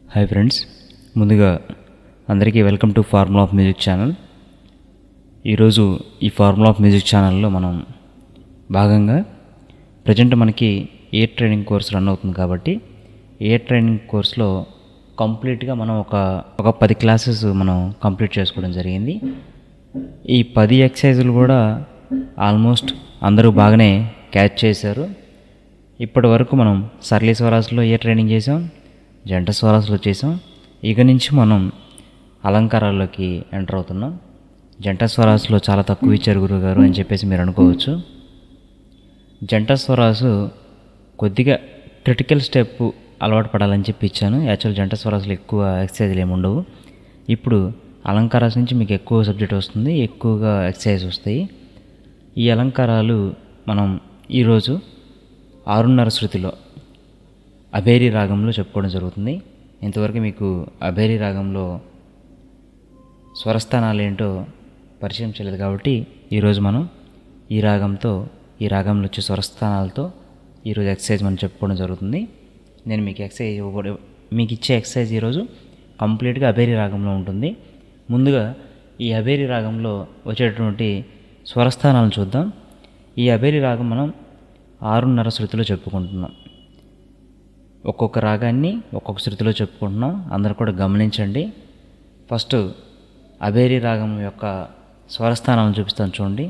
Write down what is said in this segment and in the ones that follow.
Hi friends, ముందుగా అందరికీ welcome to formula of music channel. ఈరోజు ఈ ఫార్ములా ఆఫ్ మ్యూజిక్ ఛానల్లో మనం భాగంగా ప్రజెంట్ మనకి ఇయర్ ట్రైనింగ్ కోర్స్ రన్ అవుతుంది కాబట్టి ఇయర్ ట్రైనింగ్ కోర్స్లో కంప్లీట్గా మనం ఒక 10 క్లాసెస్ మనం కంప్లీట్ చేసుకోవడం జరిగింది. ఈ 10 ఎక్సర్సైజులు కూడా ఆల్మోస్ట్ అందరూ బాగానే క్యాచ్ చేశారు. ఇప్పటి వరకు మనం సరళి స్వరాస్లో ఇయర్ ట్రైనింగ్ చేసాం, జంట స్వరాస్లో చేసాం. ఇక నుంచి మనం అలంకారాల్లోకి ఎంటర్ అవుతున్నాం. జంట స్వరాస్లో చాలా తక్కువ ఇచ్చారు గురువుగారు అని చెప్పేసి మీరు అనుకోవచ్చు. జంట స్వరాసు కొద్దిగా క్రిటికల్ స్టెప్ అలవాటు పడాలని చెప్పి ఇచ్చాను. యాక్చువల్ జంట స్వరాసులు ఎక్కువ ఎక్సర్సైజ్లు ఏమి ఉండవు. ఇప్పుడు అలంకారాల నుంచి మీకు ఎక్కువ సబ్జెక్ట్ వస్తుంది, ఎక్కువగా ఎక్సర్సైజ్ వస్తాయి. ఈ అలంకారాలు మనం ఈరోజు 6:30 శృతిలో అభేరి రాగంలో చెప్పుకోవడం జరుగుతుంది. ఇంతవరకు మీకు అభేరి రాగంలో స్వరస్థానాలు ఏంటో పరిచయం చేయలేదు కాబట్టి ఈరోజు మనం ఈ రాగంలో వచ్చే స్వరస్థానాలతో ఈరోజు ఎక్సర్సైజ్ మనం చెప్పుకోవడం జరుగుతుంది. నేను మీకు ఇచ్చే ఎక్సర్సైజ్ ఈరోజు కంప్లీట్గా అభేరి రాగంలో ఉంటుంది. ముందుగా ఈ అభేరి రాగంలో వచ్చేటటువంటి స్వరస్థానాలను చూద్దాం. ఈ అభేరి రాగం మనం 6:30 శృతిలో చెప్పుకుంటున్నాం. ఒక్కొక్క రాగాన్ని ఒక్కొక్క శృతిలో చెప్పుకుంటున్నాం. అందరూ కూడా గమనించండి. ఫస్ట్ అభేరి రాగం యొక్క స్వరస్థానాలను చూపిస్తాను చూడండి.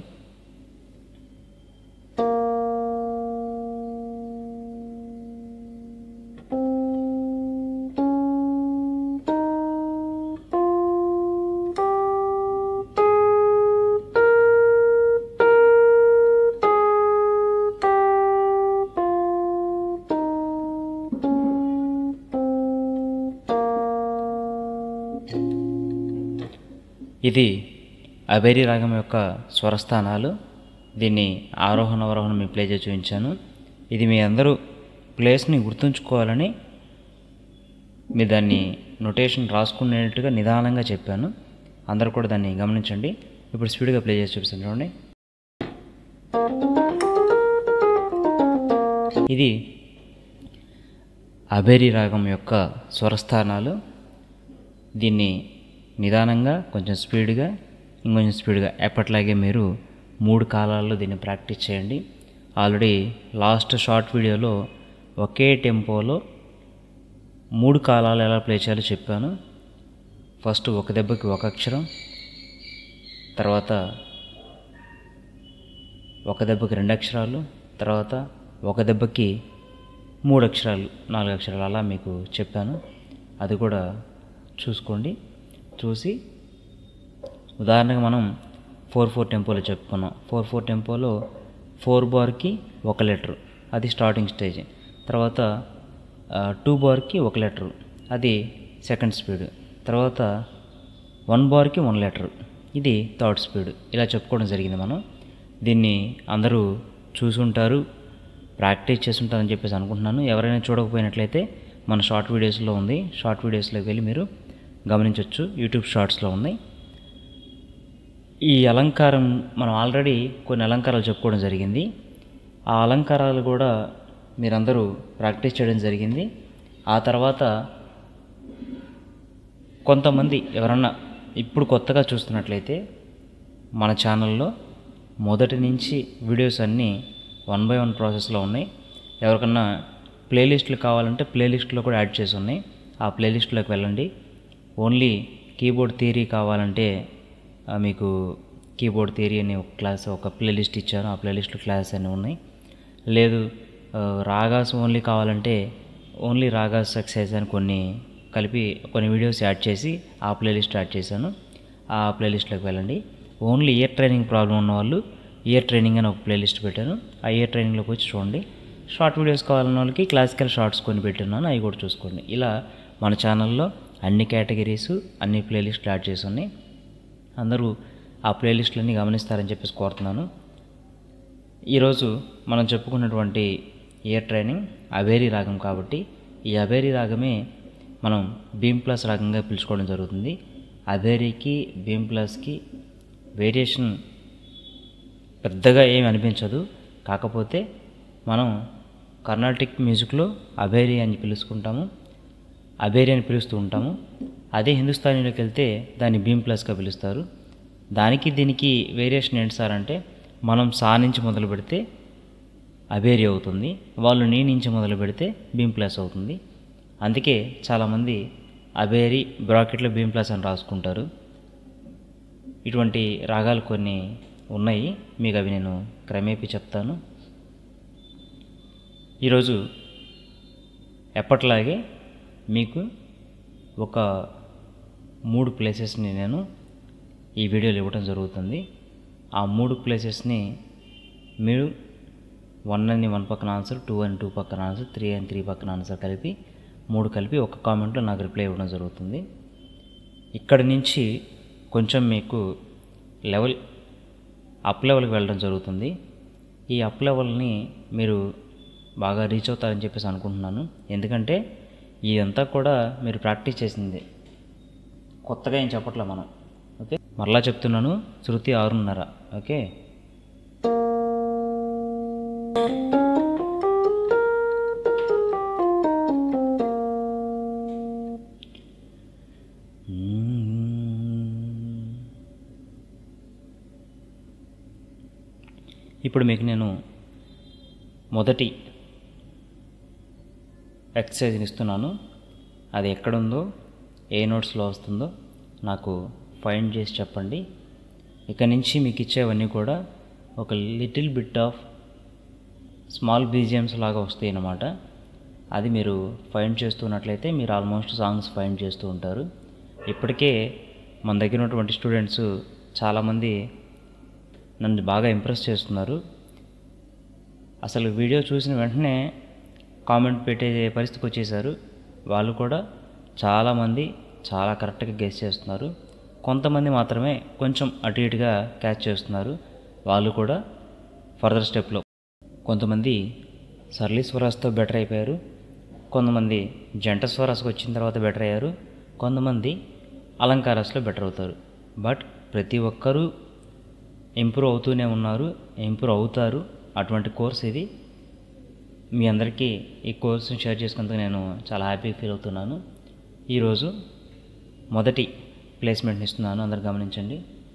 ఇది అభేరి రాగం యొక్క స్వరస్థానాలు. దీన్ని ఆరోహణ అవరోహణ మీ ప్లే చేసి చూపించాను. ఇది మీ అందరూ ప్లేస్ని గుర్తుంచుకోవాలని మీ దాన్ని నొటేషన్ రాసుకునేట్టుగా నిదానంగా చెప్పాను. అందరూ కూడా దాన్ని గమనించండి. ఇప్పుడు స్పీడ్గా ప్లే చేసి చూపిస్తాను చూడండి. ఇది అభేరి రాగం యొక్క స్వరస్థానాలు. దీన్ని నిదానంగా, కొంచెం స్పీడ్గా, ఇంకొంచెం స్పీడ్గా ఎప్పట్లాగే మీరు 3 కాలాల్లో దీన్ని ప్రాక్టీస్ చేయండి. ఆల్రెడీ లాస్ట్ షార్ట్ వీడియోలో ఒకే టెంపోలో 3 కాలాలు ఎలా ప్లే చేయాలో చెప్పాను. ఫస్ట్ ఒక దెబ్బకి ఒక అక్షరం, తర్వాత ఒక దెబ్బకి 2 అక్షరాలు, తర్వాత ఒక దెబ్బకి 3 అక్షరాలు, 4 అక్షరాలు అలా మీకు చెప్పాను. అది కూడా చూసుకోండి. చూసి ఉదాహరణగా మనం 4/4 టెంపోలో చెప్పుకున్నాం. 4/4 టెంపోలో 4 బార్కి 1 లెటర్, అది స్టార్టింగ్ స్టేజ్. తర్వాత 2 బార్కి 1 లెటర్, అది సెకండ్ స్పీడ్. తర్వాత 1 బార్కి 1 లెటర్, ఇది థర్డ్ స్పీడ్. ఇలా చెప్పుకోవడం జరిగింది. మనం దీన్ని అందరూ చూసుంటారు, ప్రాక్టీస్ చేస్తుంటారని చెప్పేసి అనుకుంటున్నాను. ఎవరైనా చూడకపోయినట్లయితే మన షార్ట్ వీడియోస్లో ఉంది. షార్ట్ వీడియోస్లోకి వెళ్ళి మీరు గమనించవచ్చు. యూట్యూబ్ షార్ట్స్లో ఉన్నాయి. ఈ అలంకారం మనం ఆల్రెడీ కొన్ని అలంకారాలు చెప్పుకోవడం జరిగింది. ఆ అలంకారాలు కూడా మీరందరూ ప్రాక్టీస్ చేయడం జరిగింది. ఆ తర్వాత కొంతమంది ఎవరన్నా ఇప్పుడు కొత్తగా చూస్తున్నట్లయితే మన ఛానల్లో మొదటి నుంచి వీడియోస్ అన్నీ 1 by 1 ప్రాసెస్లో ఉన్నాయి. ఎవరికన్నా ప్లేలిస్టులు కావాలంటే ప్లేలిస్ట్లో కూడా యాడ్ చేసి ఉన్నాయి. ఆ ప్లేలిస్ట్లోకి వెళ్ళండి. ఓన్లీ కీబోర్డ్ థియరీ కావాలంటే మీకు కీబోర్డ్ థియరీ అనే ఒక క్లాస్, ఒక ప్లేలిస్ట్ ఇచ్చాను. ఆ ప్లేలిస్ట్లో క్లాస్ అన్నీ ఉన్నాయి. లేదు రాగాస్ ఓన్లీ కావాలంటే ఓన్లీ రాగాస్ ఎక్సర్సైజ్ అని కొన్ని వీడియోస్ యాడ్ చేసి ఆ ప్లేలిస్ట్ యాడ్ చేశాను. ఆ ప్లేలిస్ట్లోకి వెళ్ళండి. ఓన్లీ ఇయర్ ట్రైనింగ్ ప్రాబ్లం ఉన్న వాళ్ళు ఇయర్ ట్రైనింగ్ అని ఒక ప్లేలిస్ట్ పెట్టాను. ఆ ఇయర్ ట్రైనింగ్లోకి వచ్చి చూడండి. షార్ట్ వీడియోస్ కావాలన్న వాళ్ళకి క్లాసికల్ షార్ట్స్ కొన్ని పెట్టున్నాను, అవి కూడా చూసుకోండి. ఇలా మన ఛానల్లో అన్ని కేటగిరీస్, అన్ని ప్లేలిస్టులు యాడ్ చేసి ఉన్నాయి. అందరూ ఆ ప్లేలిస్టులన్నీ గమనిస్తారని చెప్పేసి కోరుతున్నాను. ఈరోజు మనం చెప్పుకున్నటువంటి ఇయర్ ట్రైనింగ్ అభేరి రాగం కాబట్టి ఈ అభేరి రాగమే మనం బీమ్ ప్లస్ రాగంగా పిలుచుకోవడం జరుగుతుంది. అభేరికి బీమ్ ప్లస్కి వేరియేషన్ పెద్దగా ఏమి అనిపించదు. కాకపోతే మనం కర్ణాటిక్ మ్యూజిక్లో అభేరి అని పిలుచుకుంటాము. అబేరి అని పిలుస్తూ ఉంటాము. అదే హిందుస్థానీలోకి వెళ్తే దాన్ని బీమ్ ప్లస్గా పిలుస్తారు. దానికి దీనికి వేరియేషన్ ఏంటి సార్ అంటే, మనం సా నుంచి మొదలు పెడితే అబేరి అవుతుంది, వాళ్ళు నీ నుంచి మొదలు పెడితే బీమ్ ప్లస్ అవుతుంది. అందుకే చాలామంది అబేరి బ్రాకెట్లో బీమ్ ప్లస్ అని రాసుకుంటారు. ఇటువంటి రాగాలు కొన్ని ఉన్నాయి, మీకు అవి నేను క్రమేపీ చెప్తాను. ఈరోజు ఎప్పట్లాగే మీకు ఒక 3 ప్లేసెస్ని నేను ఈ వీడియోలో ఇవ్వడం జరుగుతుంది. ఆ 3 ప్లేసెస్ని మీరు 1 అని 1 పక్కన ఆన్సర్, 2 అని 2 పక్కన ఆన్సర్, 3 అని 3 పక్కన ఆన్సర్ కలిపి 3 కలిపి ఒక కామెంట్లో నాకు రిప్లై ఇవ్వడం జరుగుతుంది. ఇక్కడి నుంచి కొంచెం మీకు లెవెల్ అప్ లెవెల్కి వెళ్ళడం జరుగుతుంది. ఈ అప్ లెవెల్ని మీరు బాగా రీచ్ అవుతారని చెప్పేసి అనుకుంటున్నాను. ఎందుకంటే ఇదంతా కూడా మీరు ప్రాక్టీస్ చేసింది, కొత్తగా ఏం చెప్పట్లే మనం. ఓకే, మరలా చెప్తున్నాను, శృతి 6:30. ఓకే, ఇప్పుడు మీకు నేను మొదటి ఎక్సర్సైజ్ని ఇస్తున్నాను. అది ఎక్కడుందో, ఏ నోట్స్లో వస్తుందో నాకు ఫైండ్ చేసి చెప్పండి. ఇక నుంచి మీకు ఇచ్చేవన్నీ కూడా ఒక little bit of small BGMs లాగా వస్తాయి అన్నమాట. అది మీరు ఫైండ్ చేస్తున్నట్లయితే మీరు ఆల్మోస్ట్ సాంగ్స్ ఫైండ్ చేస్తూ ఉంటారు. ఇప్పటికే మన దగ్గర ఉన్నటువంటి స్టూడెంట్స్ చాలామంది నన్ను బాగా ఇంప్రెస్ చేస్తున్నారు. అసలు వీడియో చూసిన వెంటనే కామెంట్ పెట్టే పరిస్థితికి వచ్చేసారు. వాళ్ళు కూడా చాలామంది చాలా కరెక్ట్గా గెస్ చేస్తున్నారు. కొంతమంది మాత్రమే కొంచెం అటు ఇటుగా క్యాచ్ చేస్తున్నారు. వాళ్ళు కూడా ఫర్దర్ స్టెప్లో కొంతమంది సరళి స్వరాస్తో బెటర్ అయిపోయారు, కొంతమంది జంట స్వరాస్కి వచ్చిన తర్వాత బెటర్ అయ్యారు, కొంతమంది అలంకారాస్లో బెటర్ అవుతారు. బట్ ప్రతి ఒక్కరూ ఇంప్రూవ్ అవుతూనే ఉన్నారు, ఇంప్రూవ్ అవుతారు. అటువంటి కోర్స్ ఇది. మీ అందరికీ ఈ కోర్సుని షేర్ చేసుకున్నందుకు నేను చాలా హ్యాపీగా ఫీల్ అవుతున్నాను. ఈరోజు మొదటి ప్లేస్మెంట్ని ఇస్తున్నాను, అందరు గమనించండి.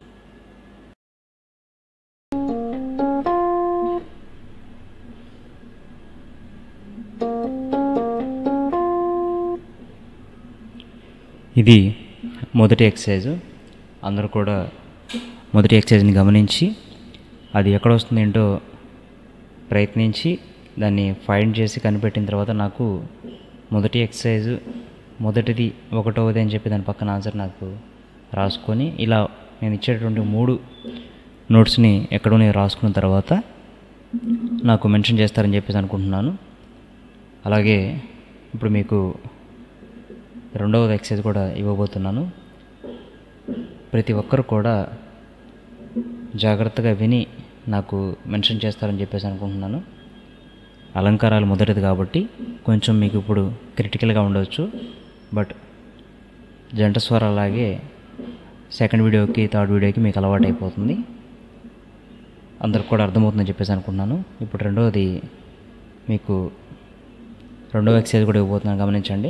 ఇది మొదటి ఎక్సర్సైజ్. అందరూ కూడా మొదటి ఎక్సర్సైజ్ని గమనించి అది ఎక్కడ వస్తుంది ఏంటో ప్రయత్నించి దాన్ని ఫైండ్ చేసి కనిపెట్టిన తర్వాత నాకు మొదటి ఎక్సర్సైజ్ మొదటిది 1వది అని చెప్పి దాని పక్కన ఆన్సర్ నాకు రాసుకొని, ఇలా నేను ఇచ్చేటువంటి 3 నోట్స్ని ఎక్కడో నేను రాసుకున్న తర్వాత నాకు మెన్షన్ చేస్తారని చెప్పేసి అనుకుంటున్నాను. అలాగే ఇప్పుడు మీకు 2వది ఎక్సర్సైజ్ కూడా ఇవ్వబోతున్నాను. ప్రతి ఒక్కరు కూడా జాగ్రత్తగా విని నాకు మెన్షన్ చేస్తారని చెప్పేసి అనుకుంటున్నాను. అలంకారాలు మొదటిది కాబట్టి కొంచెం మీకు ఇప్పుడు క్రిటికల్గా ఉండవచ్చు, బట్ జంట స్వరం అలాగే సెకండ్ వీడియోకి థర్డ్ వీడియోకి మీకు అలవాటు అయిపోతుంది. అందరికి కూడా అర్థమవుతుందని చెప్పేసి అనుకుంటున్నాను. ఇప్పుడు రెండవది మీకు రెండవ ఎక్సర్సైజ్ కూడా ఇవ్వబోతున్నాను, గమనించండి.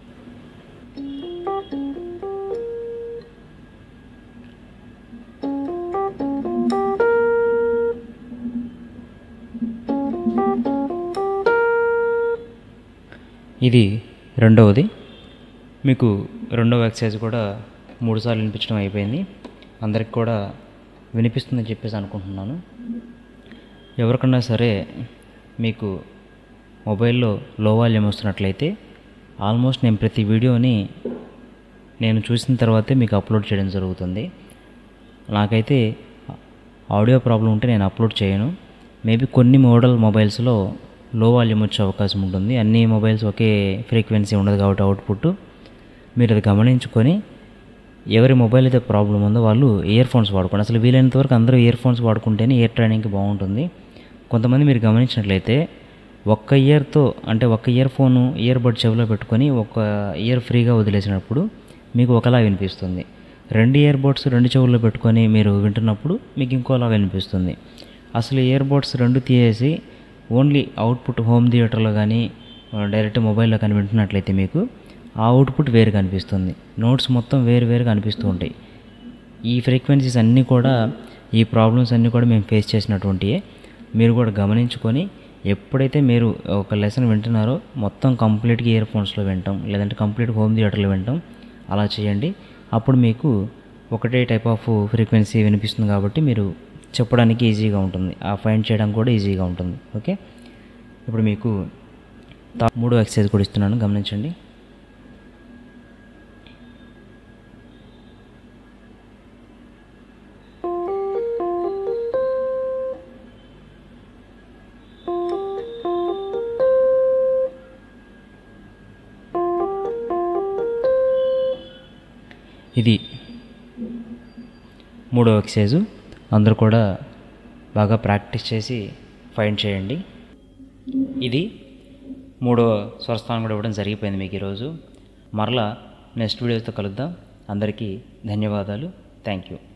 ఇది రెండవది. మీకు రెండవ ఎక్సర్సైజ్ కూడా 3 సార్లు వినిపించడం అయిపోయింది. అందరికి కూడా వినిపిస్తుందని చెప్పేసి అనుకుంటున్నాను. ఎవరికన్నా సరే మీకు మొబైల్లో లో వాల్యూమ్ వస్తున్నట్లయితే ఆల్మోస్ట్ నేను ప్రతి వీడియోని నేను చూసిన తర్వాతే మీకు అప్లోడ్ చేయడం జరుగుతుంది. నాకైతే ఆడియో ప్రాబ్లం ఉంటే నేను అప్లోడ్ చేయను. మేబీ కొన్ని మోడల్ మొబైల్స్లో లో వాల్యూమ్ వచ్చే అవకాశం ఉంటుంది. అన్ని మొబైల్స్ ఒకే ఫ్రీక్వెన్సీ ఉండదు కాబట్టి అవుట్పుట్ మీరు అది గమనించుకొని ఎవరి మొబైల్ అయితే ప్రాబ్లం ఉందో వాళ్ళు ఇయర్ ఫోన్స్ వాడుకోండి. అసలు వీలైనంత వరకు అందరూ ఇయర్ ఫోన్స్ వాడుకుంటేనే ఇయర్ ట్రైనింగ్కి బాగుంటుంది. కొంతమంది మీరు గమనించినట్లయితే ఒక్క ఇయర్తో అంటే ఒక్క ఇయర్ ఫోను ఇయర్ బడ్ చెవిలో పెట్టుకొని ఒక ఇయర్ ఫ్రీగా వదిలేసినప్పుడు మీకు ఒకలా వినిపిస్తుంది. 2 ఇయర్ బడ్స్ 2 చెవుల్లో పెట్టుకొని మీరు వింటున్నప్పుడు మీకు ఇంకోలా వినిపిస్తుంది. అసలు ఇయర్ బడ్స్ 2 తీసేసి ఓన్లీ అవుట్పుట్ హోమ్ థియేటర్లో కానీ డైరెక్ట్ మొబైల్లో కానీ వింటున్నట్లయితే మీకు ఆ అవుట్పుట్ వేరుగా అనిపిస్తుంది. నోట్స్ మొత్తం వేరుగా అనిపిస్తూ ఉంటాయి. ఈ ఫ్రీక్వెన్సీస్ అన్నీ కూడా, ఈ ప్రాబ్లమ్స్ అన్నీ కూడా మేము ఫేస్ చేసినటువంటివే. మీరు కూడా గమనించుకొని ఎప్పుడైతే మీరు ఒక లెసన్ వింటున్నారో మొత్తం కంప్లీట్గా ఇయర్ ఫోన్స్లో వింటాం, లేదంటే కంప్లీట్ హోమ్ థియేటర్లో వింటాం. అలా చేయండి. అప్పుడు మీకు ఒకటే టైప్ ఆఫ్ ఫ్రీక్వెన్సీ వినిపిస్తుంది కాబట్టి మీరు చెప్పడానికి ఈజీగా ఉంటుంది, ఆ ఫైండ్ చేయడానికి కూడా ఈజీగా ఉంటుంది. ఓకే, ఇప్పుడు మీకు మూడో ఎక్సర్సైజ్ కూడా ఇస్తున్నాను, గమనించండి. ఇది మూడో ఎక్సర్సైజు. అందరూ కూడా బాగా ప్రాక్టీస్ చేసి ఫైండ్ చేయండి. ఇది మూడో స్వరస్థానం కూడా ఇవ్వడం జరిగిపోయింది మీకు ఈరోజు. మరలా నెక్స్ట్ వీడియోతో కలుద్దాం. అందరికీ ధన్యవాదాలు. Thank you.